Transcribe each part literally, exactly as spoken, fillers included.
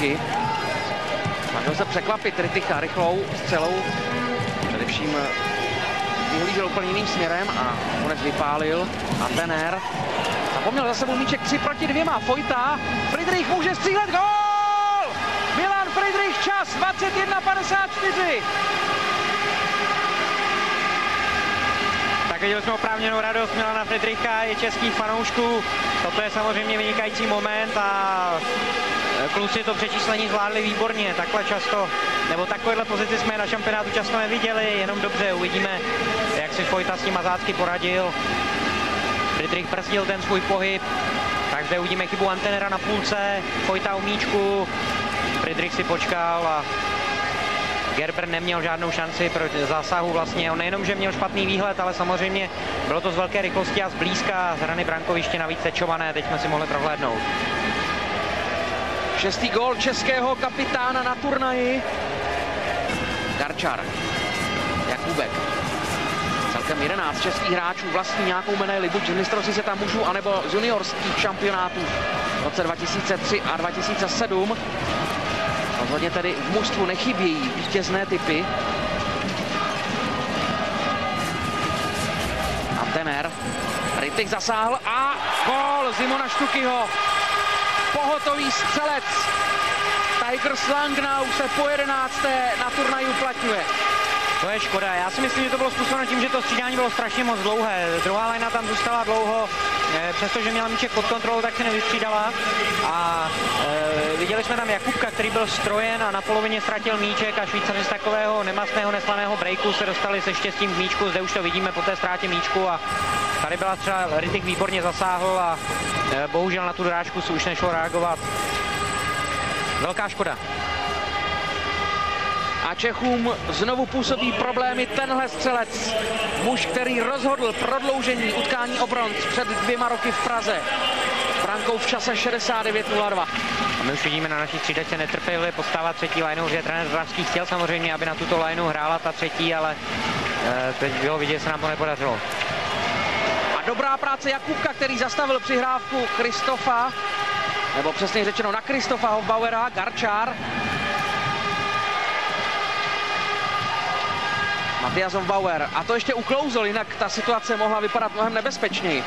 Štuky. Snažil se překvapit Rytika rychlou střelou. Především vyhlížel úplně jiným směrem a konec vypálil. Antener. Zapomněl za sebou míček tři proti dvěma. Vojta. Friedrich může střílet. Gól! Milan Friedrich, čas dvacet jedna padesát čtyři. Tak viděli jsme oprávněnou radost Milana Friedricha i českých fanoušků. Toto je samozřejmě vynikající moment a kluci to přečíslení zvládli výborně. Takhle často, nebo takovéhle pozici jsme na šampionátu často neviděli, jenom dobře uvidíme, jak si Vojta s tím Mazácky poradil. Friedrich brzdil ten svůj pohyb, takže uvidíme chybu Antenera na půlce, Vojta u míčku, Friedrich si počkal a Gerber neměl žádnou šanci pro zásahu vlastně. On nejenom, že měl špatný výhled, ale samozřejmě bylo to z velké rychlosti a zblízka z hrany brankoviště navíc sečované, teď jsme si mohli prohlédnout. Šestý gól českého kapitána na turnaji. Garčar, Jakubek. Celkem jedenáct českých hráčů vlastní nějakou medaili, buď z mistrovství světa mužů, anebo z juniorských šampionátů v roce dva tisíce tři a dva tisíce sedm. Rozhodně tedy v mužstvu nechybějí vítězné typy. Antener. Rytik zasáhl a gól Simona Štukyho. Pohotový střelec. Tigers Langnau se po jedenácté na turnaji uplatňuje. To je škoda. Já si myslím, že to bylo způsobeno tím, že to střídání bylo strašně moc dlouhé. Druhá lajna tam zůstala dlouho, přestože měla míček pod kontrolou, tak se nevystřídala. A e, viděli jsme tam Jakubka, který byl strojen a na polovině ztratil míček a Švýcaři z takového nemastného, neslaného breaku se dostali se štěstím k míčku. Zde už to vidíme po té ztrátě míčku a tady byla třeba Rytik výborně zasáhl a e, bohužel na tu drážku se už nešlo reagovat. Velká škoda. A Čechům znovu působí problémy tenhle střelec. Muž, který rozhodl prodloužení utkání o bronz před dvěma roky v Praze. Brankou v čase šedesát devět nula dva. A my už vidíme na naší střídačce netrpělivě postávat třetí lajnou, že trenér Zdravský chtěl samozřejmě, aby na tuto lajnu hrála ta třetí, ale e, teď bylo vidět, že se nám to nepodařilo. A dobrá práce Jakubka, který zastavil přihrávku Kristofa, nebo přesně řečeno na Kristofa Hofbauera. Garčar. Matias Hofbauer. A to ještě uklouzl, jinak ta situace mohla vypadat mnohem nebezpečněji.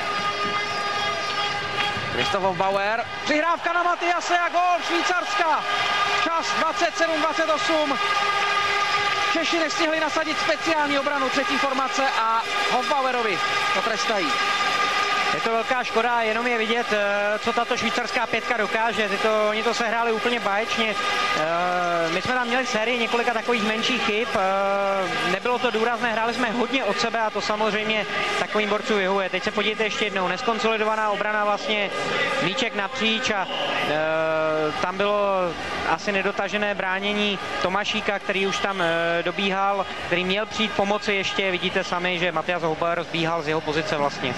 Kristof Hofbauer. Přihrávka na Matiase a gól Švýcarska. Čas dvacet sedm dvacet osm. Češi nestihli nasadit speciální obranu třetí formace a Hofbauerovi to trestají. Je to velká škoda, jenom je vidět, co tato švýcarská pětka dokáže. Tyto, oni to sehráli úplně báječně. My jsme tam měli sérii několika takových menších chyb. Nebylo to důrazné, hráli jsme hodně od sebe a to samozřejmě takovým borcům vyhovuje. Teď se podívejte ještě jednou, neskonsolidovaná obrana vlastně, míček napříč a tam bylo asi nedotažené bránění Tomášíka, který už tam dobíhal, který měl přijít pomoci ještě. Vidíte sami, že Matias Hofbauer zbíhal z jeho pozice vlastně.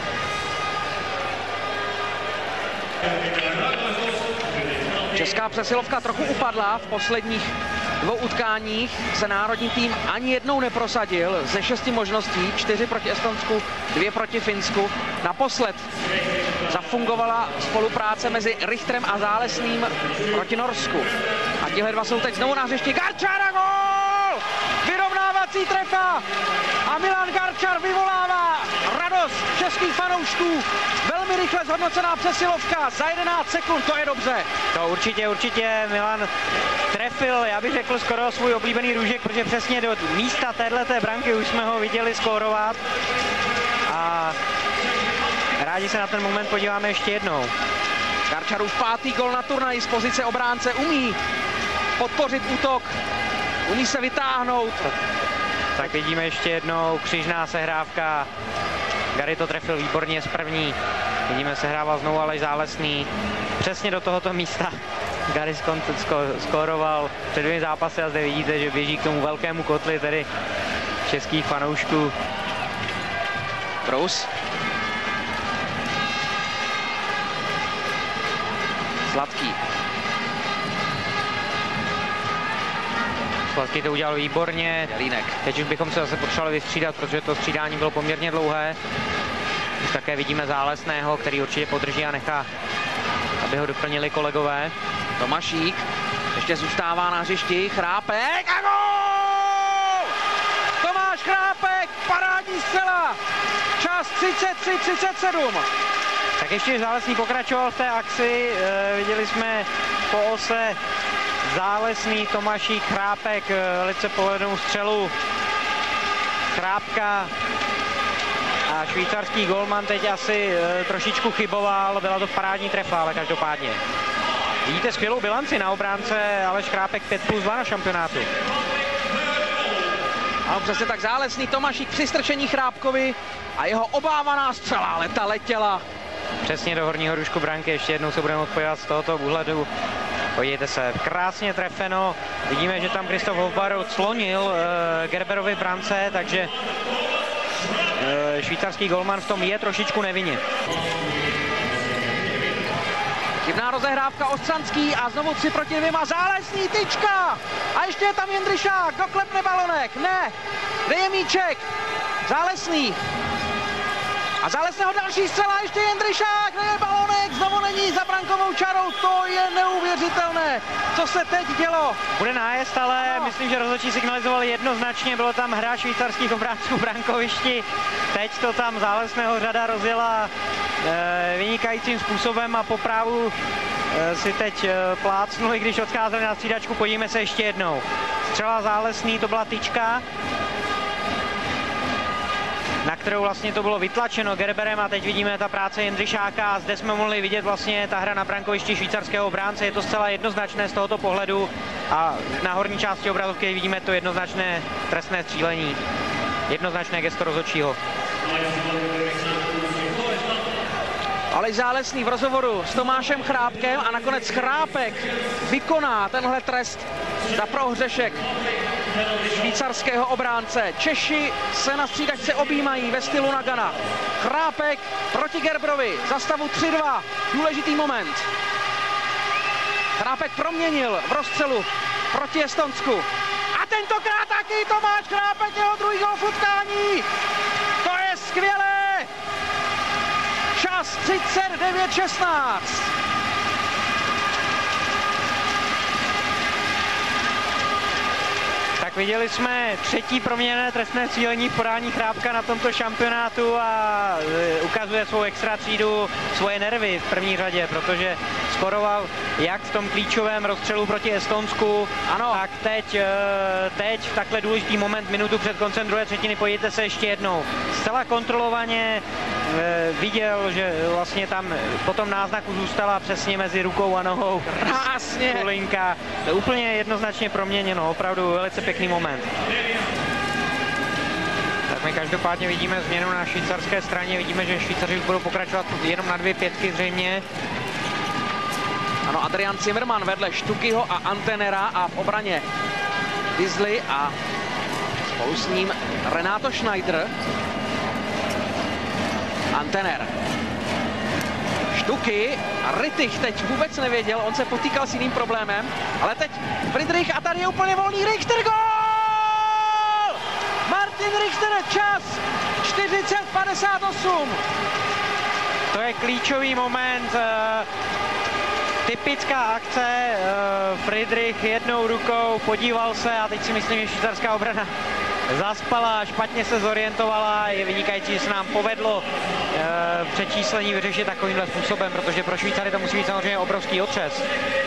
Česká přesilovka trochu upadla. V posledních dvou utkáních se národní tým ani jednou neprosadil. Ze šesti možností, čtyři proti Estonsku, dvě proti Finsku. Naposled zafungovala spolupráce mezi Richterem a Zálesným proti Norsku. A tihle dva jsou teď znovu na hřišti. Garčar a gól! Vyrovnávací trefa! A Milan Garčar vyvolává radost českých fanoušků. Velmi rychle zhodnocená přesilovka za jedenáct sekund, to je dobře. To určitě, určitě Milan trefil, já bych řekl skoro svůj oblíbený růžek, protože přesně do místa téhleté branky už jsme ho viděli skórovat. A rádi se na ten moment podíváme ještě jednou. Garčarův pátý gol na turnaji z pozice obránce, umí podpořit útok, umí se vytáhnout. Tak vidíme ještě jednou křižná sehrávka. Gary to trefil výborně z první. Vidíme, sehrával znovu Aleš Zálesný. Přesně do tohoto místa Gary skóroval před dvěmi zápasy a zde vidíte, že běží k tomu velkému kotli, tedy českých fanoušků. Prous. Sladký. Sladký to udělal výborně. Jelínek. Teď už bychom se zase potřebovali vystřídat, protože to střídání bylo poměrně dlouhé. Už také vidíme Zálesného, který určitě podrží a nechá, aby ho doplnili kolegové. Tomášík. Ještě zůstává na hřišti Chrápek a gól! Tomáš Chrápek, parádní střela! Čas třicet tři třicet sedm. Tak ještě Zálesný pokračoval v té akci, e, viděli jsme po ose Zálesný, Tomášík, Chrápek, e, velice povedenou střelu Chrápka a švýcarský golman teď asi e, trošičku chyboval, byla to parádní trefa, ale každopádně. Vidíte skvělou bilanci na obránce Aleš Chrápek pět plus dva na šampionátu. Ano, přesně tak, Zálesný, Tomášík při strčení Chrápkovi a jeho obávaná střela, ale ta letěla. Přesně do horního rušku branky, ještě jednou se budeme odpovědat z tohoto úhledu. Podívejte se, krásně trefeno, vidíme, že tam Kristof Hofbauer odslonil e, Gerberovi brance, takže e, švýcarský golman v tom je trošičku nevinně. Divná rozehrávka Ostranský a znovu tři proti dvěma, Zálesný, tyčka! A ještě je tam Jindřišák, doklepne balonek, ne, kde je míček? Zálesný. A Zálesného další střela, ještě Jindřišák, kde je balonek, znovu není za brankovou čarou, to je neuvěřitelné, co se teď dělo. Bude nájezd, ale no. Myslím, že rozhodčí signalizovali jednoznačně, bylo tam hra švýcarských obránců v brankovišti, teď to tam Zálesného řada rozjela e, vynikajícím způsobem a po právu e, si teď e, plácnuli, když odcházeli na střídačku, podívejme se ještě jednou. Střela Zálesný, to byla tyčka, na kterou vlastně to bylo vytlačeno Gerberem a teď vidíme ta práce Jindřišáka a zde jsme mohli vidět vlastně ta hra na brankovišti švýcarského obránce, je to zcela jednoznačné z tohoto pohledu a na horní části obrazovky vidíme to jednoznačné trestné střílení, jednoznačné gesto rozhodčího. Aleš Zálesný v rozhovoru s Tomášem Chrápkem a nakonec Chrápek vykoná tenhle trest za prohřešek švýcarského obránce. Češi se na střídačce objímají ve stylu Nagana. Chrápek proti Gerberovi za stavu tři dva. Důležitý moment. Chrápek proměnil v rozstřelu proti Estonsku. A tentokrát taky Tomáš Chrápek, jeho druhý gól v utkání. To je skvělé. Čas třicet devět šestnáct. Tak viděli jsme třetí proměněné trestné střílení v podání Chrápka na tomto šampionátu a ukazuje svou extra třídu, svoje nervy v první řadě, protože skoroval jak v tom klíčovém rozstřelu proti Estonsku, ano, tak teď, teď v takhle důležitý moment, minutu před koncem druhé třetiny, pojďte se ještě jednou. Zcela kontrolovaně viděl, že vlastně tam po tom náznaku zůstala přesně mezi rukou a nohou. Krásně. Kulinka. To je úplně jednoznačně proměněno, opravdu velice pěkný moment. Tak my každopádně vidíme změnu na švýcarské straně, vidíme, že Švýcaři budou pokračovat jenom na dvě pětky zřejmě. Ano, Adrian Zimmermann vedle Štukyho a Antenera a v obraně Disley a spolu s ním Renato Schneider. Antener. Štuky a Rittich teď vůbec nevěděl, on se potýkal s jiným problémem, ale teď Friedrich a tady je úplně volný Richter, gól! Martin Richter, čas čtyřicet padesát osm. To je klíčový moment, typická akce, Friedrich jednou rukou podíval se a teď si myslím, že švýcarská obrana zaspala, špatně se zorientovala, je vynikající, že se nám povedlo e, přečíslení vyřešit takovýmhle způsobem, protože pro Švýcary to musí být samozřejmě obrovský otřes.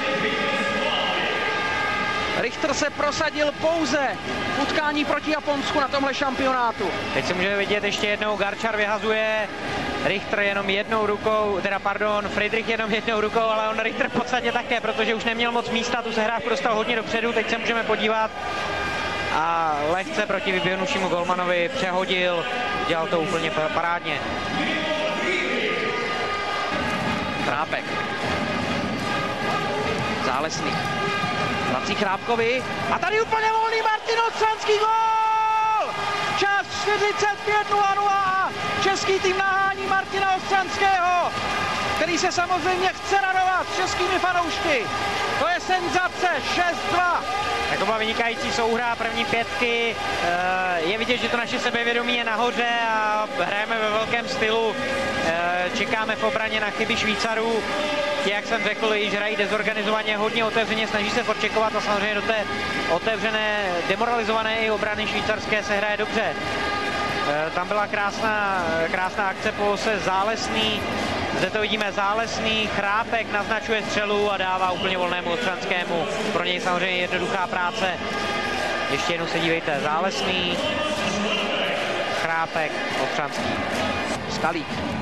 Richter se prosadil pouze v utkání proti Japonsku na tomhle šampionátu. Teď se můžeme vidět ještě jednou, Garčar vyhazuje, Richter jenom jednou rukou, teda pardon, Friedrich jenom jednou rukou, ale on Richter v podstatě také, protože už neměl moc místa, tu sehrávku dostal hodně dopředu, teď se můžeme podívat. A lehce proti vyběhnuvšímu golmanovi přehodil, dělal to úplně parádně. Chrápek. Zálesný. Vrací Chrápkovi. A tady úplně volný Martin Ostranský, gól! Čas čtyřicet pět nula nula. Český tým nahání Martina Ostranského, který se samozřejmě chce radovat s českými fanoušky. To je senzace, šest dva. Tak to byla vynikající souhra první pětky. Je vidět, že to naše sebevědomí je nahoře a hrajeme ve velkém stylu. čekáme v obraně na chyby Švýcarů. Ti, jak jsem řekl, již hrají dezorganizovaně, hodně otevřeně, snaží se forčekovat a samozřejmě do té otevřené, demoralizované i obrany švýcarské se hraje dobře. Tam byla krásná, krásná akce po se Zálesný. Zde to vidíme Zálesný, Chrápek naznačuje střelu a dává úplně volnému Ostřanskému. Pro něj samozřejmě jednoduchá práce. Ještě jednou se dívejte, Zálesný, Chrápek, Ostřanský. Skalík.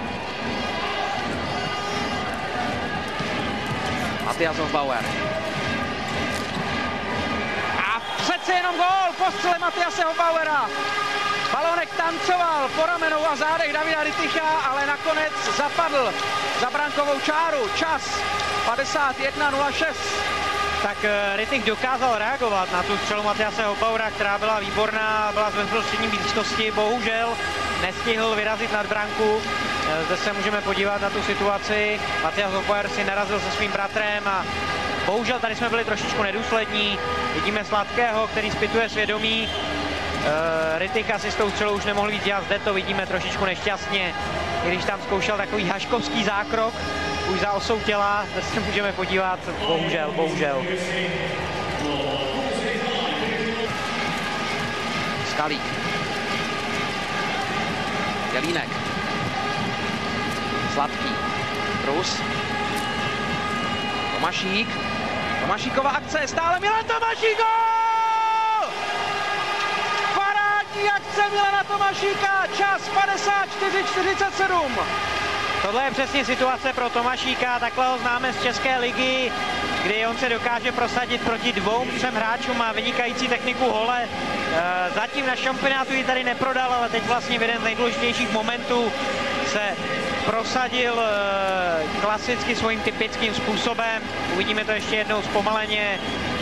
Matthias Hofbauer. A přece jenom gól po střele Mathiase Hofbauera. Balonek tancoval po ramenou a zádech Davida Ritticha, ale nakonec zapadl za brankovou čáru. Čas padesát jedna nula šest. Tak Rittich dokázal reagovat na tu střelu Mathiase Hofbauera, která byla výborná, byla z bezprostřední blízkosti, bohužel nestihl vyrazit nad branku. Zde se můžeme podívat na tu situaci. Matthias Hofbauer si narazil se svým bratrem a bohužel tady jsme byli trošičku nedůslední. Vidíme Sladkého, který zpytuje svědomí. Uh, Ritticha si s tou střelou už nemohl víc dělat, zde to vidíme trošičku nešťastně, i když tam zkoušel takový haškovský zákrok, už za osou těla, zde se můžeme podívat, bohužel, bohužel. Skalík. Jelínek. Sladký. Prus. Tomašík. Tomašíková akce, stále Milan Tomašík, gól! Parádní akce Milana Tomašíka, čas padesát čtyři čtyřicet sedm. Tohle je přesně situace pro Tomašíka, takhle ho známe z České ligy, kdy on se dokáže prosadit proti dvou, třem hráčům, má vynikající techniku hole. Zatím na šampionátu ji tady neprodal, ale teď vlastně v jeden z nejdůležitějších momentů se prosadil klasicky svým typickým způsobem. Uvidíme to ještě jednou zpomaleně.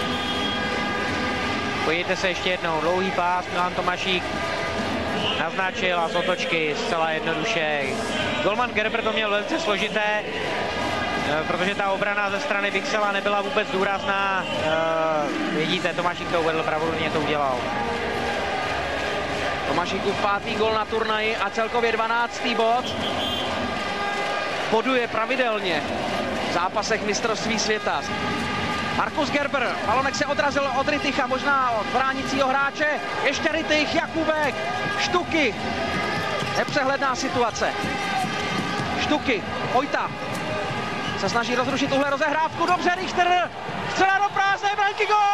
Podívejte se ještě jednou, dlouhý pás, Milan Tomašík naznačil a z otočky zcela jednoduše. Golman Gerber to měl velice složité, protože ta obrana ze strany Bixela nebyla vůbec důrazná. Vidíte, Tomašík to uvedl, bravurně to udělal. Tomašíkův pátý gol na turnaji a celkově dvanáctý bod. Boduje pravidelně v zápasech mistrovství světa. Markus Gerber, balonek se odrazil od Ritticha, možná od bránícího hráče. Ještě Rittich, Jakubek, Štuky. Nepřehledná situace. Štuky, Hojta se snaží rozrušit tuhle rozehrávku. Dobře, Richter, střela do prázdné branky, gól!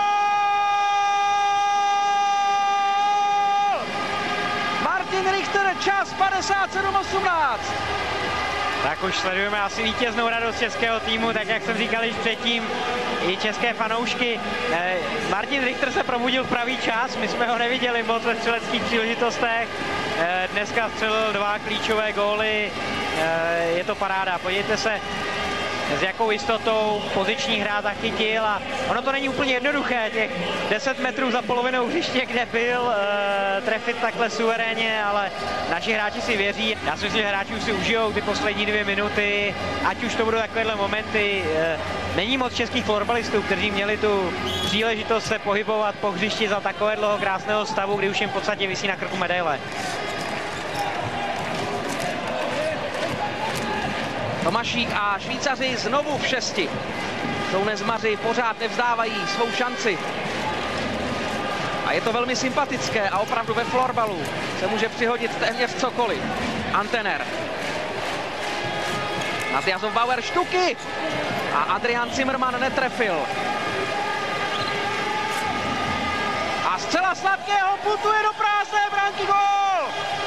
Martin Richter, čas padesát sedm osmnáct. Tak už sledujeme asi vítěznou radost českého týmu, tak jak jsem říkal již předtím, i české fanoušky. Eh, Martin Richter se probudil v pravý čas, my jsme ho neviděli moc ve střeleckých příležitostech. Eh, dneska střelil dva klíčové góly, eh, je to paráda, podívejte se, s jakou jistotou poziční hra zachytil a ono to není úplně jednoduché, těch deset metrů za polovinou hřiště, kde byl, e, trefit takhle suverénně, ale naši hráči si věří. Já si myslím, že hráči už si užijou ty poslední dvě minuty, ať už to budou takovéhle momenty. E, není moc českých florbalistů, kteří měli tu příležitost se pohybovat po hřišti za takového krásného stavu, kdy už jim v podstatě visí na krku medaile. Tomašík a Švýcaři znovu v šesti. Jsou nezmaři, pořád nevzdávají svou šanci. A je to velmi sympatické a opravdu ve florbalu se může přihodit téměř cokoliv. Antener. Matthias Hofbauer, Štuky. A Adrian Zimmermann netrefil. A zcela Sladkého putuje do prázdné branky, gól!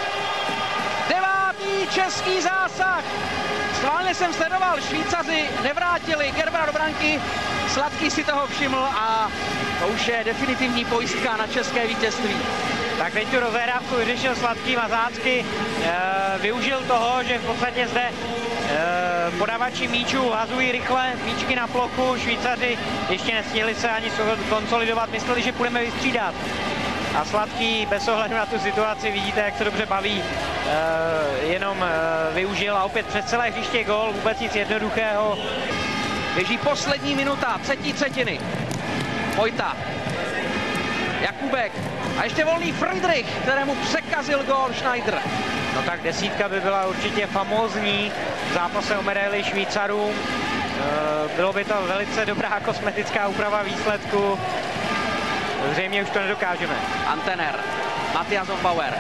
Devátý český zásah. Schválně jsem sledoval, Švýcaři nevrátili Gerbera do branky, Sladký si toho všiml a to už je definitivní pojistka na české vítězství. Tak teď tu rozehrávku vyřešil Sladký Mazácky, e, využil toho, že v podstatě zde e, podavači míčů hazují rychle míčky na plochu, Švýcaři ještě nestihli se ani konsolidovat, mysleli, že budeme vystřídat. A Sladký bez ohledu na tu situaci, vidíte, jak se dobře baví, e, jenom e, využil a opět přes celé hřiště gól, vůbec nic jednoduchého. Běží poslední minuta, třetí třetiny. Hojta. Jakubek. A ještě volný Friedrich, kterému překazil gól Schneider. No tak desítka by byla určitě famózní v zápase o medaili Švýcarům. Bylo by to velice dobrá kosmetická úprava výsledku. Zřejmě už to nedokážeme. Antener, Matthias Hofbauer.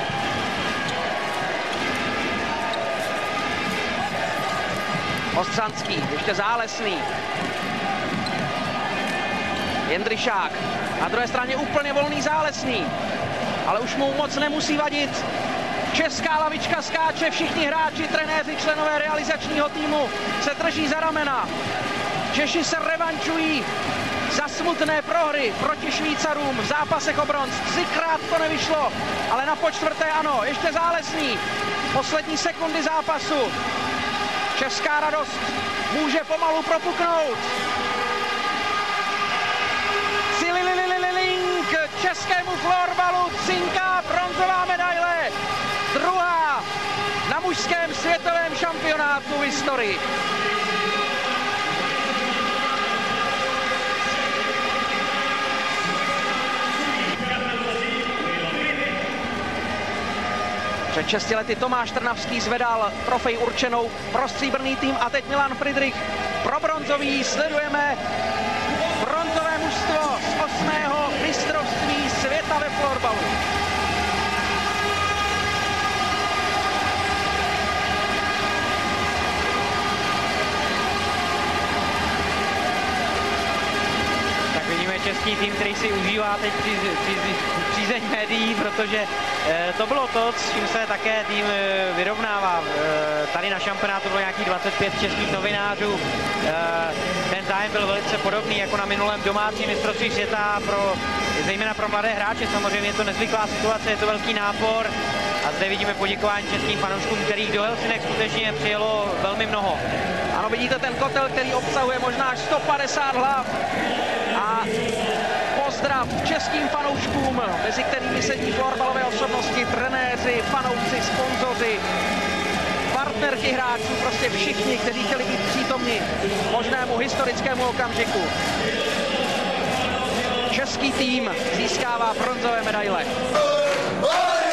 Ostřanský, ještě Zálesný. Jindřišák. Na druhé straně úplně volný Zálesný. Ale už mu moc nemusí vadit. Česká lavička skáče, všichni hráči, trenéři, členové realizačního týmu se drží za ramena. Češi se revančují za smutné prohry proti Švýcarům v zápasech o bronz. Třikrát to nevyšlo, ale na počtvrté ano. Ještě Zálesný. Poslední sekundy zápasu. Česká radost může pomalu propuknout. Cilililililink českému florbalu cinká bronzová medaile. Druhá na mužském světovém šampionátu v historii. Před šesti lety Tomáš Trnavský zvedal trofej určenou pro stříbrný tým a teď Milan Friedrich pro bronzový. Sledujeme bronzové mužstvo z osmého mistrovství světa ve florbalu. Český tým, který si užívá teď při, při, přízeň médií, protože e, to bylo to, s čím se také tým e, vyrovnává. E, tady na šampionátu bylo nějakých dvacet pět českých novinářů. E, ten zájem byl velice podobný jako na minulém domácím mistrovství světa, pro, zejména pro mladé hráče. Samozřejmě je to nezvyklá situace, je to velký nápor. A zde vidíme poděkování českým fanouškům, kterých do Helsinek skutečně přijelo velmi mnoho. Ano, vidíte ten kotel, který obsahuje možná až sto padesát hlav. A pozdrav českým fanouškům, mezi kterými sedí florbalové osobnosti, trenéři, fanoušci, sponzoři, partnerky hráčů, prostě všichni, kteří chtěli být přítomni možnému historickému okamžiku. Český tým získává bronzové medaile.